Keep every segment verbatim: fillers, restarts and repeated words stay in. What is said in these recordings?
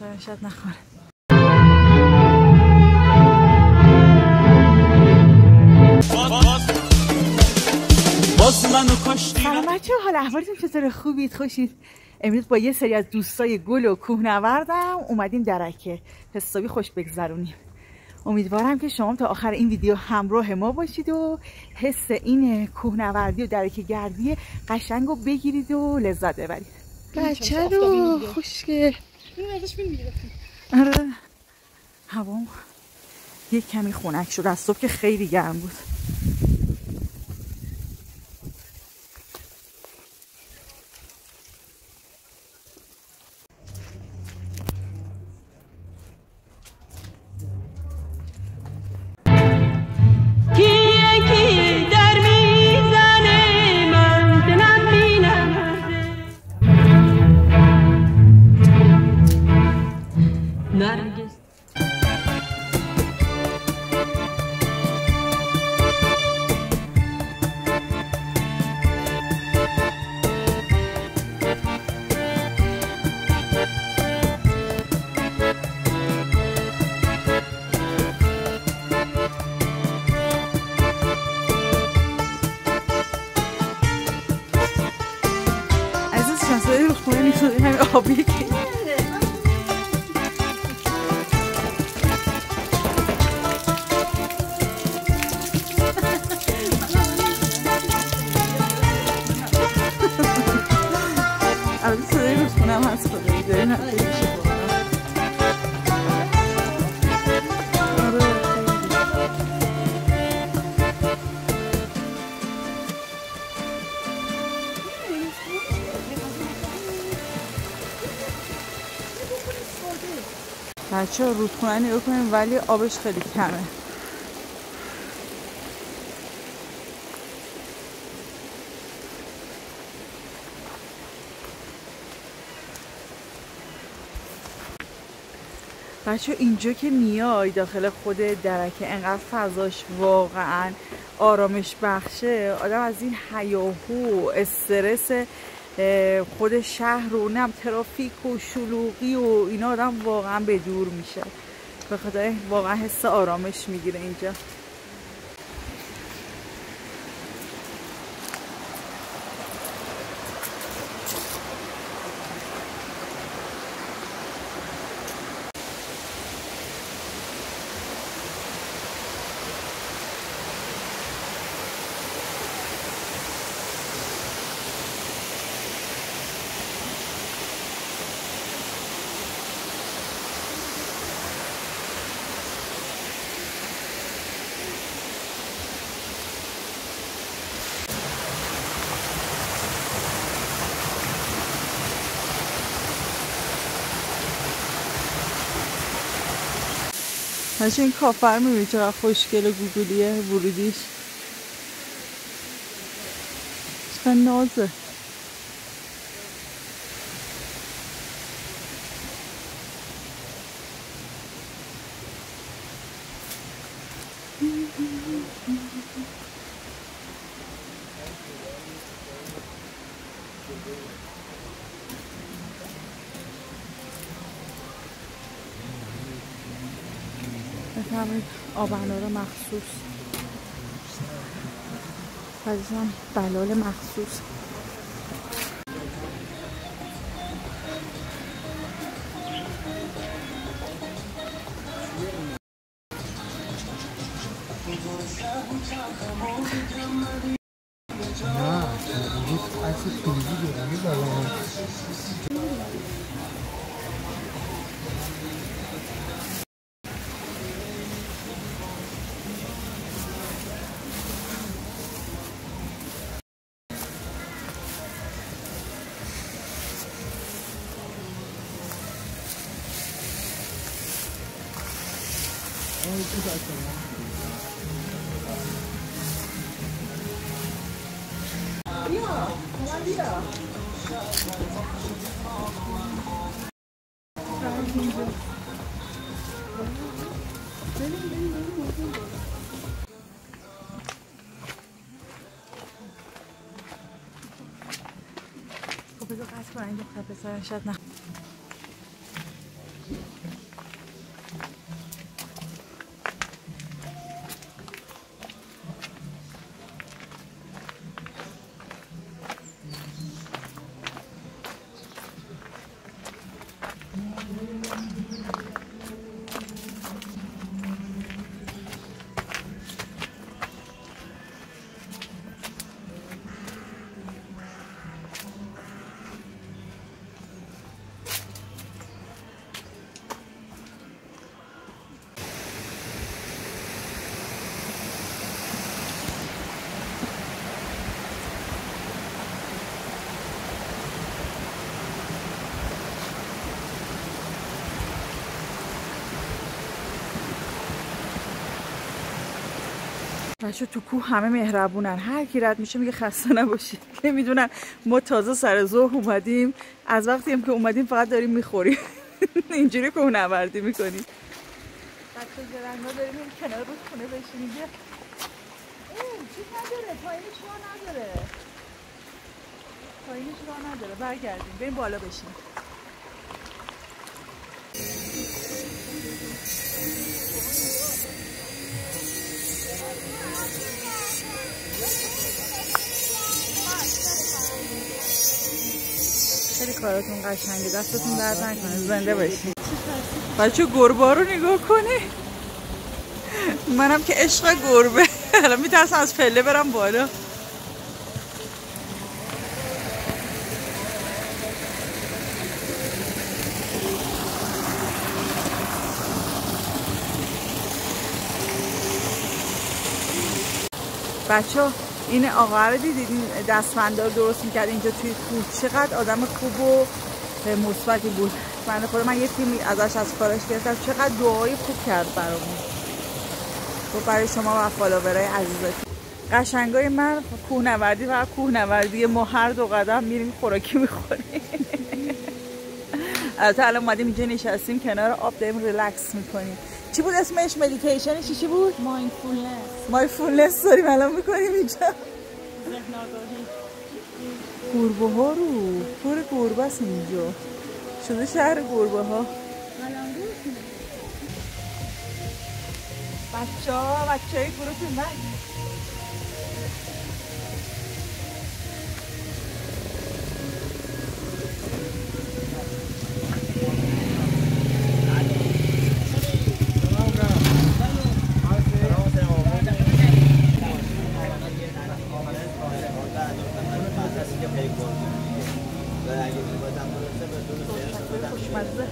پسرم شاید نخوره. سلام بچه ها، حال احوالتون چطوره؟ خوبید؟ خوشید؟ امروز با یه سری از دوستای گل و کوهنوردم اومدیم درکه حسابی خوش بگذرونیم. امیدوارم که شما تا آخر این ویدیو همراه ما باشید و حس این کوهنوردی و درکه گردی قشنگ رو بگیرید و لذت ببرید. بچه رو خوشگل. آره هوام یک کمی خنک شد از صبح که خیلی گرم بود. آبی که البته صدای روزخونه هم هست خدایی داره نمیشه بچه ها رودخونه نگاه کنیم ولی آبش خیلی کمه. بچه اینجا که میای داخل خود درکه انقدر فضاش واقعا آرامش بخشه، آدم از این هیاهو استرس خود شهر و نم ترافیک و شلوغی و اینا آدم واقعا به دور میشه. به خاطر واقعا حس آرامش میگیره اینجا. هرچه این کافر میبینی چقدر خوشگل و گوگلیه ورودیش، چقدر نازه. بفرمایید آبنار مخصوص، عزیزم بلال مخصوص. خب بذار قطع کنم این دختر پسرم شاید نه. بچه تو کوه همه مهربونن، هر کی رد میشه میگه خسته نباشید. نمیدونم ما تازه سر ظهر اومدیم، از وقتی هم که اومدیم فقط داریم میخوریم. اینجوری کوهنوردی میکنیم. بچه زرنگا داریم این کنار رو خونه بشینیم. اوه چیز نداره، پایینش راه نداره، پایینش راه نداره. برگردیم بریم بالا بشینیم. خیلی کاراتون قشنگه، دستتون درد نکنه، زنده باشین. بچه گربه ها رو نگاه کنی. منم که عشق گربه. الان میترسم از پله برم بالا. بچه این آقا رو دیدید، این دستمندار درست میکرد اینجا توی کوه، چقدر آدم خوب و مثبتی بود. بنده خدا من یه تیمی ازش از کارش گرفتم، چقدر دعای خوب کرد برامون. و برای شما و فالوورای عزیزتون. قشنگای من کوهنوردی و کوهنوردی، ما هر دو قدم میریم خوراکی میخوریم. البته الان اومدیم اینجا نشستیم کنار آب داریم ریلکس میکنیم. چی بود اسمش؟ مدیتیشنش چی بود؟ مایندفولنس. مایندفولنس داریم الان میکنیم اینجا. ذهن آگاهی. گربه ها رو پر گربه است اینجا، شده شهر گربه ها. بچه ها بچه های گروه من خوشمزه.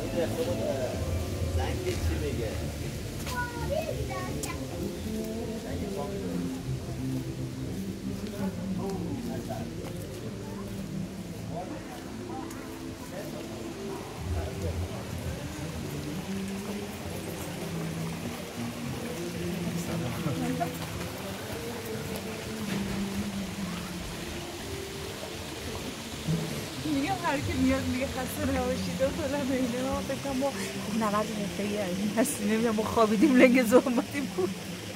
میگم هر کی میاد میگه خسته نباشید و فلان اینه، ما فکر کنم ما نود دقیقه این هستیم. نمیدونم ما خوابیدیم لنگ ظهر اومدیم کوه.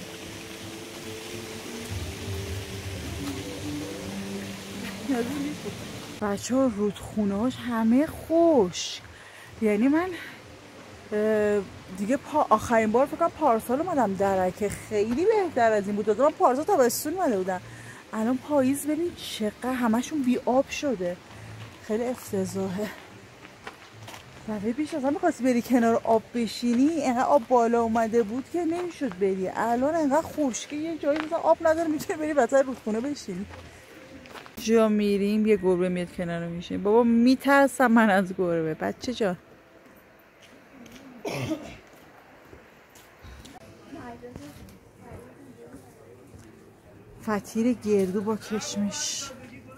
بچه ها رودخونهاش همه خوش، یعنی من دیگه پا آخرین بار فکر کنم پارسال اومدم درکه، خیلی بهتر از این بود. من پارسال تابستون اومده بودم، الان پاییز ببین چقدر همشون بی آب شده، خیلی افتضاحه. دفعه پیش اصلا می‌خواستی بری کنار آب بشینی، اینقدر آب بالا اومده بود که نمیشد بری. الان اینقدر خشکه یه جایی مثلا آب نداره میتونی بری وسط رودخونه بشینی. جا میریم یه گربه میاد کنار میشیم. بابا میترسم من از گربه بچه جان. فطیر گردو با کشمش.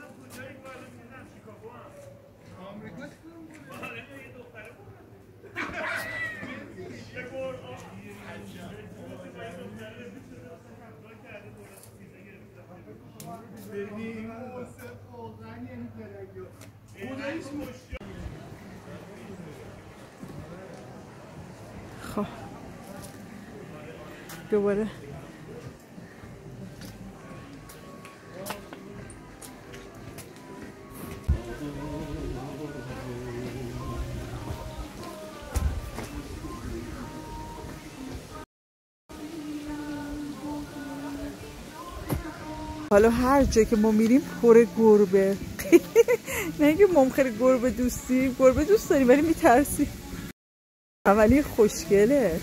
خب دوباره حالا هر جایی که ما میریم پر گربه. نه اینکه ما خیلی گربه دوستی، گربه دوست داریم ولی میترسیم. اولی خوشگله.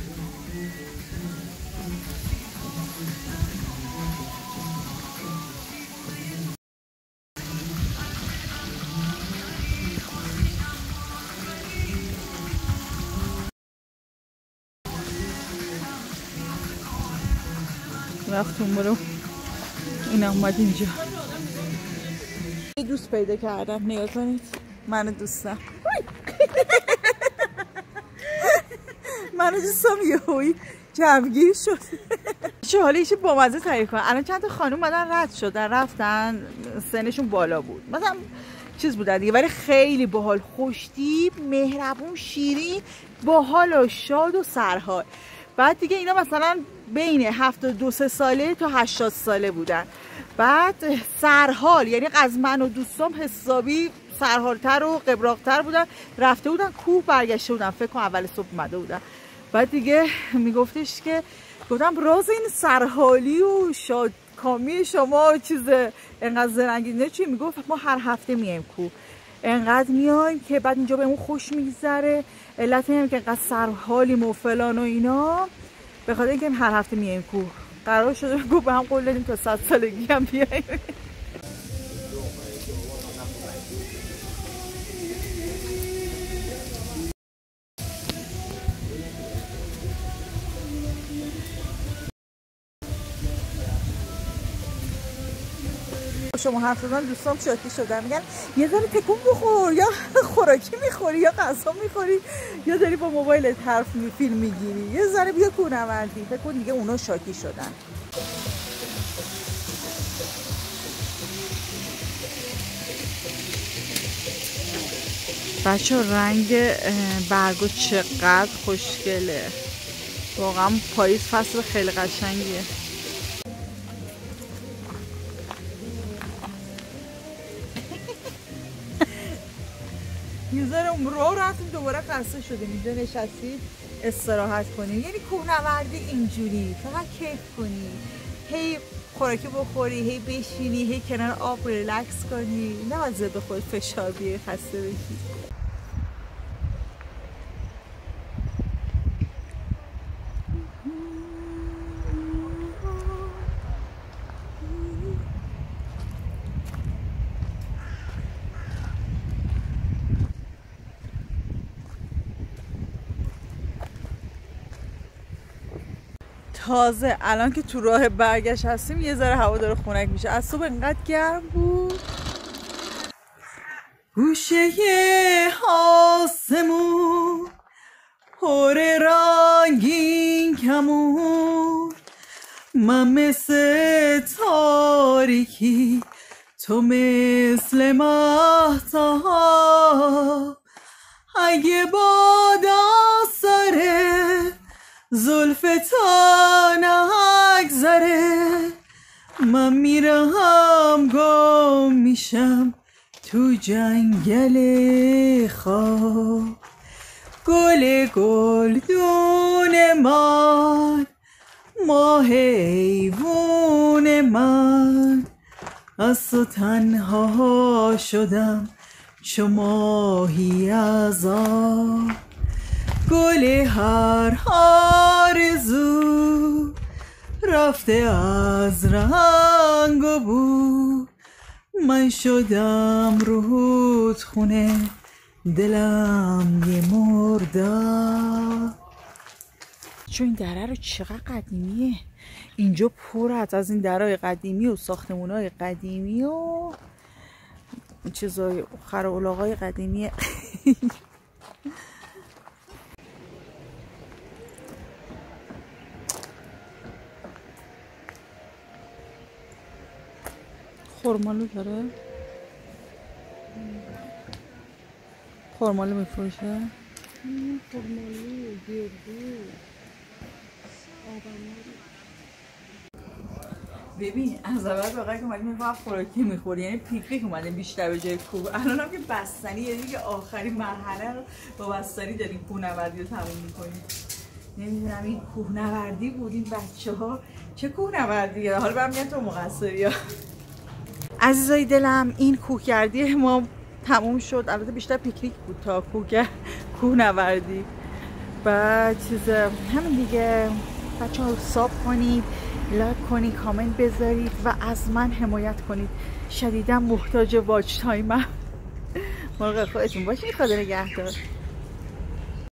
رفتون برو این اومد اینجا. یه دوست پیدا کردم، نگاه کنید منو دوستم. منو دوستم یه هوی جمعگیر شد. چه حالا ایشی با مزه تعریف کنم. الان چند تا خانم اومدن رد شدن رفتن، سنشون بالا بود مثلا چیز بودن دیگه، ولی خیلی باحال، خوشتیپ، مهربون، شیرین، باحال و شاد و سرحال. بعد دیگه اینا مثلا بین هفتاد و دو سه ساله تا هشتاد ساله بودن. بعد سرحال، یعنی از من و دوستام حسابی سرحالتر و قبراقتر بودن. رفته بودن کوه، برگشته بودن، فکر کنم اول صبح اومده بودن. بعد دیگه میگفتش که گفتم راز این سرحالی و شادکامی شما چیز انقدر زرنگیزه چی؟ میگفت ما هر هفته میایم کوه، انقدر میایم که بعد اینجا بهمون خوش میگذره. علت اینه که انقدر سرحالیم و فلان و اینا، به خاطر اینکه هر هفته میایم کوه. قرار شده گفت به هم قول دادیم تا صد سالگی هم بیایم. شما حرف زدن دوستان شاکی شدن، میگن یه ذره تکون بخور، یا خوراکی میخوری یا غذا میخوری یا داری با موبایلت حرف می فیلم میگیری، یه ذره بیا کوهنوردی. فکر کن دیگه اونا شاکی شدن. بچه رنگ برگو چقدر خوشگله، واقعا پاییز فصل خیلی قشنگیه. یه ذره راه رفتیم دوباره خسته شدیم، اینجا نشستید استراحت کنیم. یعنی کوهنوردی اینجوری فقط کیف کنی، هی خوراکی بخوری، هی بشینی، هی کنار آب ریلکس کنی، نه از به خود فشار بیاری خسته بشی. تازه الان که تو راه برگشت هستیم یه ذره هوا داره خنک میشه. از صبح اینقدر گرم بود. گوشه آسمون پر رنگین کمون، من مثل تاریکی تو مثل مهتاب. اگه باد سره زلف تا نگذره، من میرم گم میشم تو جنگل خواب. گل گلدون من، ماه ایوون من، از تو تنها شدم چو ماهی از آب. گل هر آرزو رفته از رنگ و بو، من شدم رودخونه دلم یه مرده. چون این دره رو چقدر قدیمیه، اینجا پر از این درهای قدیمی و ساختمونهای قدیمی و چیزای خر و الاغای قدیمیه. خرمالو داره؟ خرمالو میفروشه؟ خرمالو، گردو، آبانو. ببین از اول واقعا که اومدیم فقط خوراکی میخوری، یعنی پیکنیک اومدیم بیشتر به جای کوه. الان هم که بستنی، یعنی که آخرین مرحله رو با بستنی داریم کوهنوردی رو تموم میکنیم. نمیدونم این کوهنوردی بود، این بچه ها چه کوهنوردیه. حالا برم میگن تو مقصری ها. عزیزای دلم این کوهگردی ما تموم شد. البته بیشتر پیکنیک بود تا کوهنوردی. بعد چیز همین دیگه. بچه ها ساب کنید، لایک کنید، کامنت بذارید و از من حمایت کنید. شدیدا محتاج واچ تایمم. مراقب خودتون باشید. خدا نگهدار.